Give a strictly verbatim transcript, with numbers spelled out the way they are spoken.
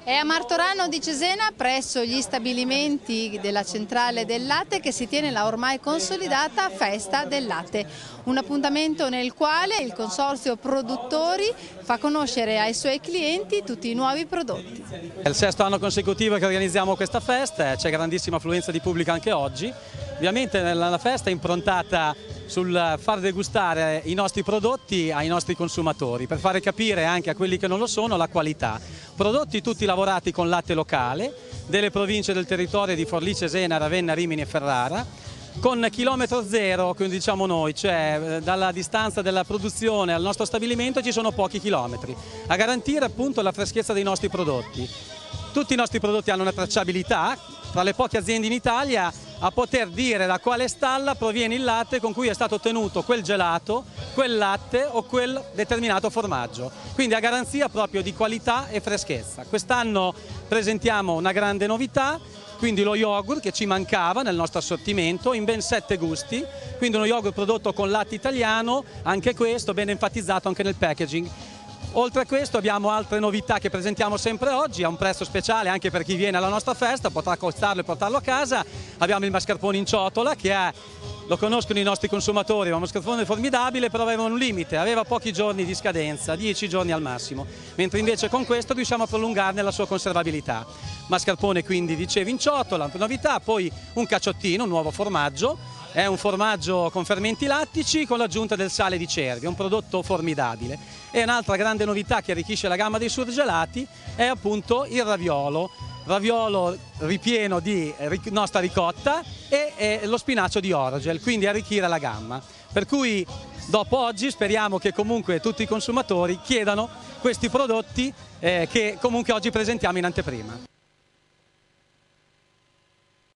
È a Martorano di Cesena, presso gli stabilimenti della centrale del latte, che si tiene la ormai consolidata Festa del Latte, un appuntamento nel quale il consorzio produttori fa conoscere ai suoi clienti tutti i nuovi prodotti. È il sesto anno consecutivo che organizziamo questa festa, c'è grandissima affluenza di pubblico anche oggi. Ovviamente la festa è improntata sul far degustare i nostri prodotti ai nostri consumatori, per fare capire anche a quelli che non lo sono la qualità. Prodotti tutti lavorati con latte locale, delle province del territorio di Forlì, Cesena, Ravenna, Rimini e Ferrara, con chilometro zero, come diciamo noi, cioè dalla distanza della produzione al nostro stabilimento ci sono pochi chilometri, a garantire appunto la freschezza dei nostri prodotti. Tutti i nostri prodotti hanno una tracciabilità, tra le poche aziende in Italia a poter dire da quale stalla proviene il latte con cui è stato ottenuto quel gelato, quel latte o quel determinato formaggio. Quindi a garanzia proprio di qualità e freschezza. Quest'anno presentiamo una grande novità, quindi lo yogurt che ci mancava nel nostro assortimento in ben sette gusti, quindi uno yogurt prodotto con latte italiano, anche questo ben enfatizzato anche nel packaging. Oltre a questo abbiamo altre novità che presentiamo sempre oggi a un prezzo speciale anche per chi viene alla nostra festa, potrà acquistarlo e portarlo a casa. Abbiamo il mascarpone in ciotola che è, lo conoscono i nostri consumatori, è un mascarpone formidabile, però aveva un limite, aveva pochi giorni di scadenza, dieci giorni al massimo, mentre invece con questo riusciamo a prolungarne la sua conservabilità. Mascarpone quindi dicevi in ciotola, novità, poi un cacciottino, un nuovo formaggio. È un formaggio con fermenti lattici con l'aggiunta del sale di cervia, un prodotto formidabile. E un'altra grande novità che arricchisce la gamma dei surgelati è appunto il raviolo, raviolo ripieno di nostra ricotta e, e lo spinacio di Orogel, quindi arricchire la gamma. Per cui dopo oggi speriamo che comunque tutti i consumatori chiedano questi prodotti eh, che comunque oggi presentiamo in anteprima.